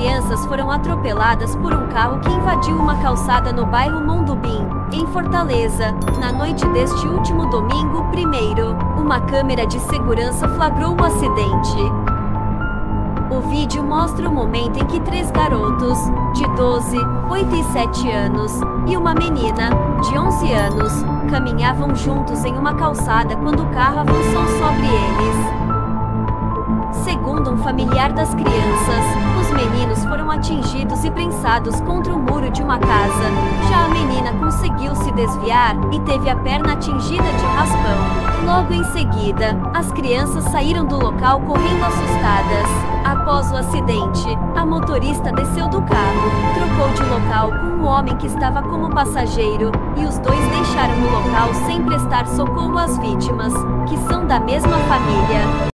crianças foram atropeladas por um carro que invadiu uma calçada no bairro Mondubim, em Fortaleza, na noite deste último domingo 1º. Uma câmera de segurança flagrou o acidente. O vídeo mostra o momento em que 3 garotos, de 12, 8 e 7 anos, e uma menina, de 11 anos, caminhavam juntos em uma calçada quando o carro avançou sobre eles. Segundo um familiar das crianças, os meninos foram atingidos e prensados contra o muro de uma casa. Já a menina conseguiu se desviar e teve a perna atingida de raspão. Logo em seguida, as crianças saíram do local correndo assustadas. Após o acidente, a motorista desceu do carro, trocou de local com um homem que estava como passageiro, e os dois deixaram o local sem prestar socorro às vítimas, que são da mesma família.